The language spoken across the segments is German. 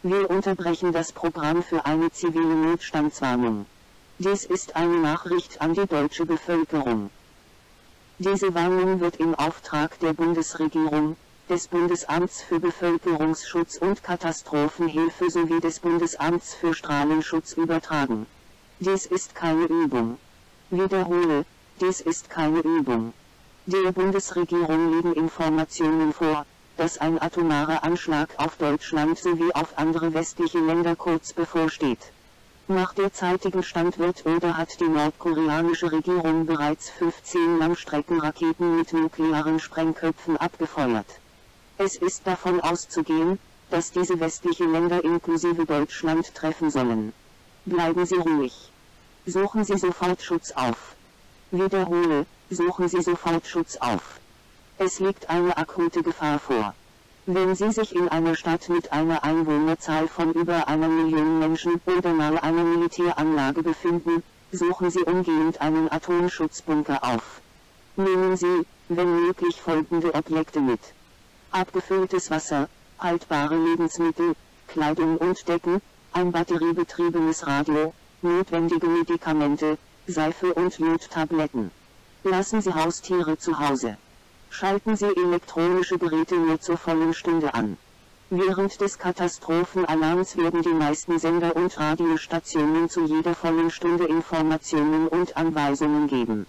Wir unterbrechen das Programm für eine zivile Notstandswarnung. Dies ist eine Nachricht an die deutsche Bevölkerung. Diese Warnung wird im Auftrag der Bundesregierung, des Bundesamts für Bevölkerungsschutz und Katastrophenhilfe sowie des Bundesamts für Strahlenschutz übertragen. Dies ist keine Übung. Wiederhole, dies ist keine Übung. Der Bundesregierung liegen Informationen vor, dass ein atomarer Anschlag auf Deutschland sowie auf andere westliche Länder kurz bevorsteht. Nach derzeitigem Stand wird oder hat die nordkoreanische Regierung bereits 15 Langstreckenraketen mit nuklearen Sprengköpfen abgefeuert. Es ist davon auszugehen, dass diese westliche Länder inklusive Deutschland treffen sollen. Bleiben Sie ruhig. Suchen Sie sofort Schutz auf. Wiederhole, suchen Sie sofort Schutz auf. Es liegt eine akute Gefahr vor. Wenn Sie sich in einer Stadt mit einer Einwohnerzahl von über 1 Million Menschen oder nahe einer Militäranlage befinden, suchen Sie umgehend einen Atomschutzbunker auf. Nehmen Sie, wenn möglich, folgende Objekte mit: abgefülltes Wasser, haltbare Lebensmittel, Kleidung und Decken, ein batteriebetriebenes Radio, notwendige Medikamente, Seife und Jodtabletten. Lassen Sie Haustiere zu Hause. Schalten Sie elektronische Geräte nur zur vollen Stunde an. Während des Katastrophenalarms werden die meisten Sender und Radiostationen zu jeder vollen Stunde Informationen und Anweisungen geben.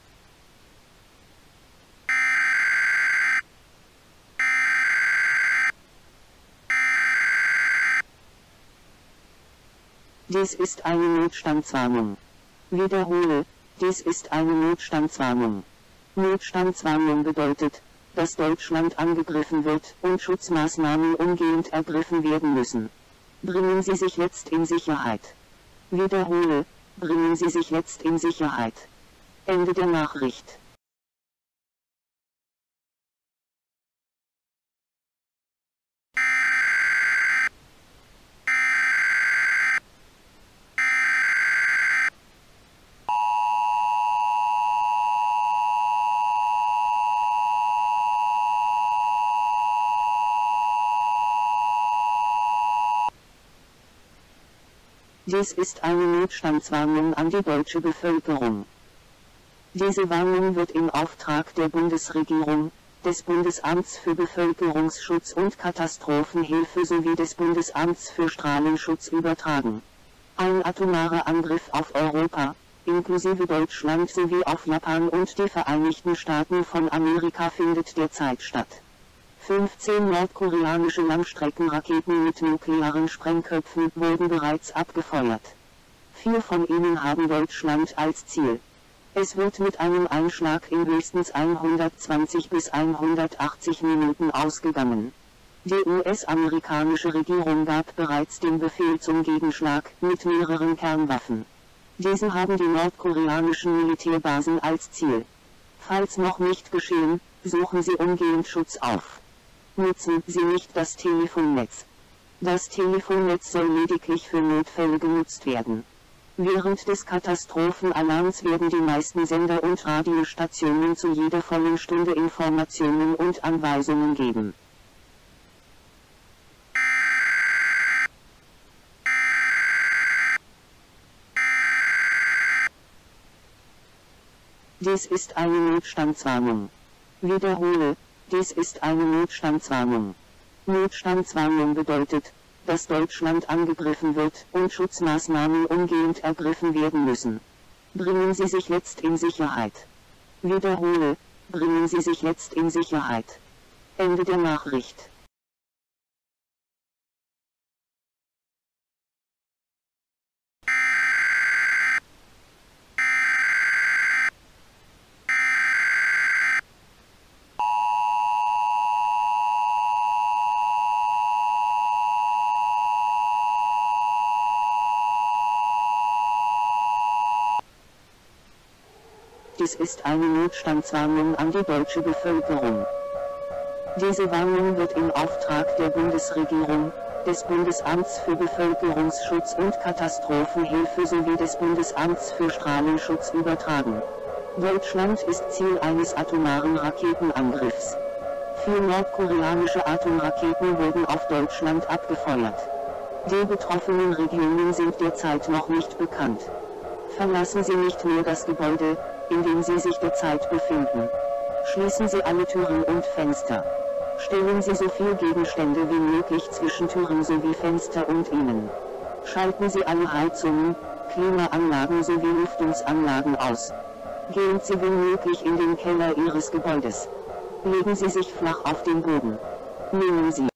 Dies ist eine Notstandswarnung. Wiederhole, dies ist eine Notstandswarnung. Notstandswarnung bedeutet, dass Deutschland angegriffen wird und Schutzmaßnahmen umgehend ergriffen werden müssen. Bringen Sie sich jetzt in Sicherheit. Wiederhole, bringen Sie sich jetzt in Sicherheit. Ende der Nachricht. Dies ist eine Notstandswarnung an die deutsche Bevölkerung. Diese Warnung wird im Auftrag der Bundesregierung, des Bundesamts für Bevölkerungsschutz und Katastrophenhilfe sowie des Bundesamts für Strahlenschutz übertragen. Ein atomarer Angriff auf Europa, inklusive Deutschland sowie auf Japan und die Vereinigten Staaten von Amerika findet derzeit statt. 15 nordkoreanische Langstreckenraketen mit nuklearen Sprengköpfen wurden bereits abgefeuert. 4 von ihnen haben Deutschland als Ziel. Es wird mit einem Einschlag in höchstens 120 bis 180 Minuten ausgegangen. Die US-amerikanische Regierung gab bereits den Befehl zum Gegenschlag mit mehreren Kernwaffen. Diese haben die nordkoreanischen Militärbasen als Ziel. Falls noch nicht geschehen, suchen Sie umgehend Schutz auf. Nutzen Sie nicht das Telefonnetz. Das Telefonnetz soll lediglich für Notfälle genutzt werden. Während des Katastrophenalarms werden die meisten Sender und Radiostationen zu jeder vollen Stunde Informationen und Anweisungen geben. Dies ist eine Notstandswarnung. Wiederhole, dies ist eine Notstandswarnung. Notstandswarnung bedeutet, dass Deutschland angegriffen wird und Schutzmaßnahmen umgehend ergriffen werden müssen. Bringen Sie sich jetzt in Sicherheit. Wiederhole, bringen Sie sich jetzt in Sicherheit. Ende der Nachricht. Dies ist eine Notstandswarnung an die deutsche Bevölkerung. Diese Warnung wird im Auftrag der Bundesregierung, des Bundesamts für Bevölkerungsschutz und Katastrophenhilfe sowie des Bundesamts für Strahlenschutz übertragen. Deutschland ist Ziel eines atomaren Raketenangriffs. 4 nordkoreanische Atomraketen wurden auf Deutschland abgefeuert. Die betroffenen Regionen sind derzeit noch nicht bekannt. Verlassen Sie nicht nur das Gebäude, in dem Sie sich derzeit befinden. Schließen Sie alle Türen und Fenster. Stellen Sie so viel Gegenstände wie möglich zwischen Türen sowie Fenster und Ihnen. Schalten Sie alle Heizungen, Klimaanlagen sowie Lüftungsanlagen aus. Gehen Sie wenn möglich in den Keller Ihres Gebäudes. Legen Sie sich flach auf den Boden. Nehmen Sie